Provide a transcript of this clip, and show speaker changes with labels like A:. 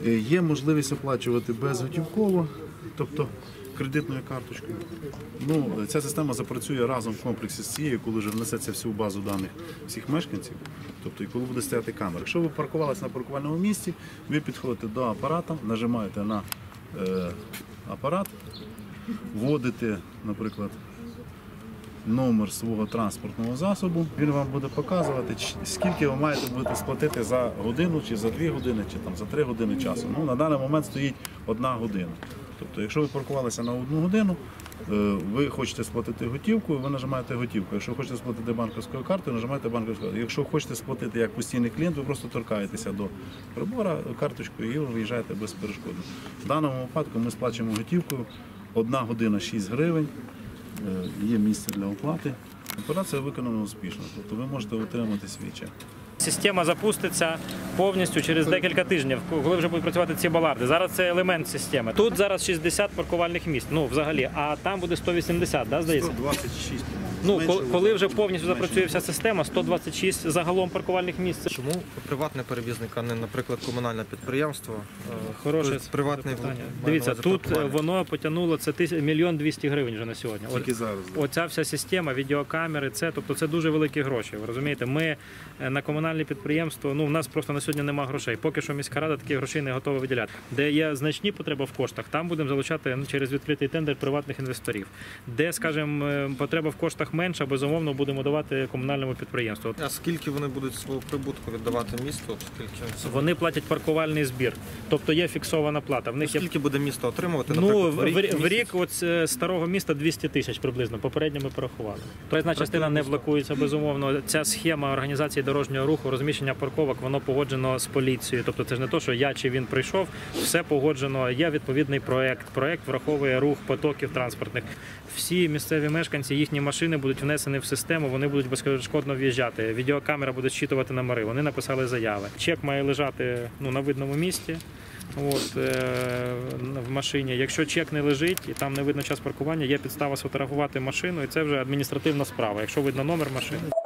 A: Є можливість оплачувати безготівково, тобто кредитною карточкою. Ця система запрацює разом в комплексі з цією, коли вже внесеться всю базу даних всіх мешканців, тобто і коли буде стояти камера. Якщо ви паркувалися на паркувальному місці, ви підходите до апарата, нажимаєте на апарат, вводите, наприклад, номер свого транспортного засобу, він вам буде показувати, скільки ви маєте будете сплатити за годину, чи за 2 години, чи там, за 3 години часу. На даний момент стоїть 1 година. Тобто, якщо ви паркувалися на 1 годину, ви хочете сплатити готівкою, ви нажимаєте готівку. Якщо ви хочете сплатити банківською картою, нажимаєте банківську карту. Якщо хочете сплатити як постійний клієнт, ви просто торкаєтеся до прибора карточкою і виїжджаєте безперешкодно. В даному випадку ми сплачуємо готівкою, 1 година 6 гривень, є місце для оплати. Операція виконана успішно, тобто ви можете отримати свій чек.
B: Система запуститься повністю через декілька тижнів, коли вже будуть працювати ці баларди. Зараз це елемент системи. Тут зараз 60 паркувальних місць, взагалі, а там буде 180, да, здається?
A: 126.
B: Коли вже повністю запрацює вся система, 126 загалом паркувальних місць.
C: Чому приватний перевізник, а не, наприклад, комунальне підприємство?
B: Хороше
C: приватний
B: питання. Дивіться, тут воно потягнуло, це 1 200 000 гривень вже на сьогодні.
A: Тільки зараз.
B: Оця вся система, відеокамери, тобто це дуже великі гроші. Ви розумієте, ми на комунальне підприємство, у нас просто на сьогодні немає грошей. Поки що міська рада таких грошей не готова виділяти. Де є значні потреби в коштах, там будемо залучати через відкритий тендер приватних інвесторів. Де, скажімо, потреба в коштах менша, безумовно, будемо давати комунальному підприємству.
C: А скільки вони будуть свого прибутку віддавати місту?
B: Вони платять паркувальний збір, тобто є фіксована плата.
C: Скільки буде місто отримувати?
B: В рік з старого міста 200 000 приблизно, попередньо ми порахували. Проїзна частина не блокується, безумовно. Ця схема організації дорожнього руху, розміщення парковок, воно погоджено з поліцією. Тобто це ж не те, що я чи він прийшов, все погоджено, є відповідний проєкт. Проєкт враховує рух потоків транспортних. Всі місцеві мешканці, їхні машини будуть внесені в систему, вони будуть безперешкодно в'їжджати. Відеокамера буде зчитувати номери, вони написали заяви. Чек має лежати на видному місці. В машині. Якщо чек не лежить і там не видно час паркування, є підстава сфотографувати машину, і це вже адміністративна справа, якщо видно номер машини.